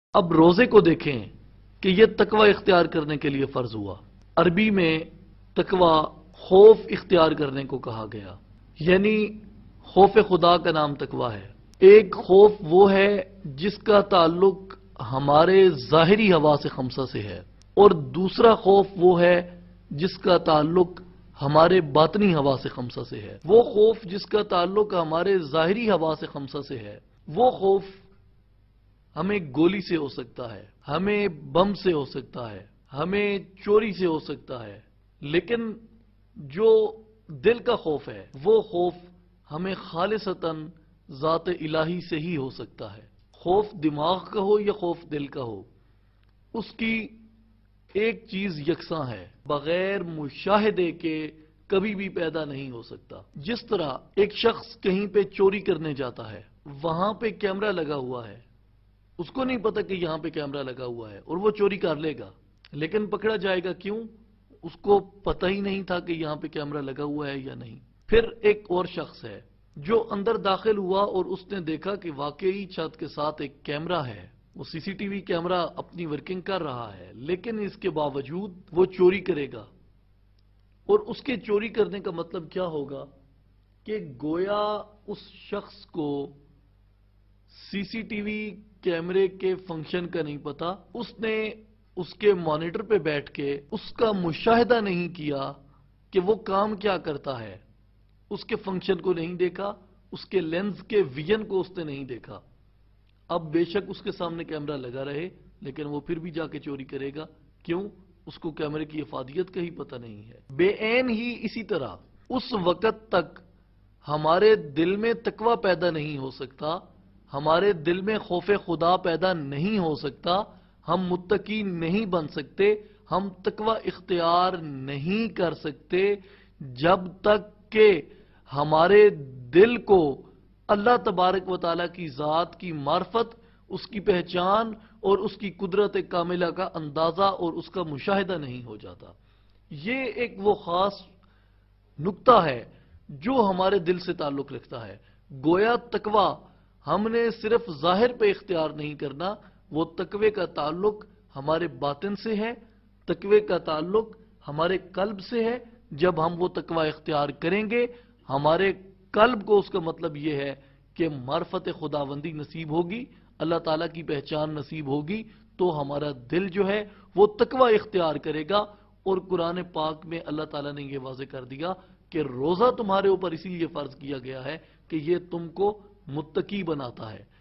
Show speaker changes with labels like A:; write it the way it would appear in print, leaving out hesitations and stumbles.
A: اب روزے کو دیکھیں کہ یہ تقوی اختیار کرنے کے لیے فرض ہوا۔ عربی میں تقوی خوف اختیار کرنے کو کہا گیا، یعنی خوف خدا کا نام تقوی ہے۔ ایک خوف وہ ہے جس کا تعلق ہمارے ظاہری حواس خمسہ سے ہے، اور دوسرا خوف وہ ہے جس کا تعلق ہمارے باطنی حواس خمسہ سے ہے۔ وہ خوف جس کا تعلق ہمارے ظاہری حواس خمسہ سے ہے، وہ خوف ہمیں گولی سے ہو سکتا ہے، ہمیں بم سے ہو سکتا ہے، ہمیں چوری سے ہو سکتا ہے، لیکن جو دل کا خوف ہے وہ خوف ہمیں خالصتاً ذات الہی سے ہی ہو سکتا ہے۔ خوف دماغ کا ہو یا خوف دل کا ہو، اس کی ایک چیز یکساں ہے، بغیر مشاہدے کے کبھی بھی پیدا نہیں ہو سکتا۔ جس طرح ایک شخص کہیں پہ چوری کرنے جاتا ہے، وہاں پہ کیمرہ لگا ہوا ہے، اس کو نہیں پتا کہ یہاں پہ کیمرہ لگا ہوا ہے اور وہ چوری کر لے گا، لیکن پکڑا جائے گا کیوں؟ اس کو پتہ ہی نہیں تھا کہ یہاں پہ کیمرہ لگا ہوا ہے یا نہیں۔ پھر ایک اور شخص ہے جو اندر داخل ہوا اور اس نے دیکھا کہ واقعی چھت کے ساتھ ایک کیمرہ ہے، وہ C C T V camera اپنی ورکنگ کر رہا ہے، لیکن اس کے باوجود وہ چوری کرے گا۔ اور اس کے چوری کرنے کا مطلب کیا ہوگا کہ گویا اس شخص کو سی سی ٹی وی کیمرے کے فنکشن کا نہیں پتا، اس نے اس کے مانیٹر پہ بیٹھ کے اس کا مشاہدہ نہیں کیا کہ وہ کام کیا کرتا ہے، اس کے فنکشن کو نہیں دیکھا، اس کے لینز کے ویژن کو اس نے نہیں دیکھا۔ اب بے شک اس کے سامنے کیمرہ لگا رہے لیکن وہ پھر بھی جا کے چوری کرے گا، کیوں؟ اس کو کیمرے کی افادیت کا ہی پتہ نہیں ہے۔ بے عین ہی اسی طرح اس وقت تک ہمارے دل میں تقوی پیدا نہیں ہو سکتا، ہمارے دل میں خوف خدا پیدا نہیں ہو سکتا، ہم متقی نہیں بن سکتے، ہم تقوی اختیار نہیں کر سکتے جب تک کہ ہمارے دل کو اللہ تبارک و تعالیٰ کی ذات کی معرفت، اس کی پہچان اور اس کی قدرت کاملہ کا اندازہ اور اس کا مشاہدہ نہیں ہو جاتا۔ یہ ایک وہ خاص نقطہ ہے جو ہمارے دل سے تعلق رکھتا ہے۔ گویا تقوی ہم نے صرف ظاہر پہ اختیار نہیں کرنا، وہ تقوی کا تعلق ہمارے باطن سے ہے، تقوی کا تعلق ہمارے قلب سے ہے۔ جب ہم وہ تقوی اختیار کریں گے، ہمارے قلب کو اس کا مطلب یہ ہے کہ معرفت خداوندی نصیب ہوگی، اللہ تعالیٰ کی پہچان نصیب ہوگی، تو ہمارا دل جو ہے وہ تقوی اختیار کرے گا۔ اور قرآن پاک میں اللہ تعالیٰ نے یہ واضح کر دیا کہ روزہ تمہارے اوپر اسی لیے فرض کیا گیا ہے کہ یہ تم کو متقی بناتا ہے۔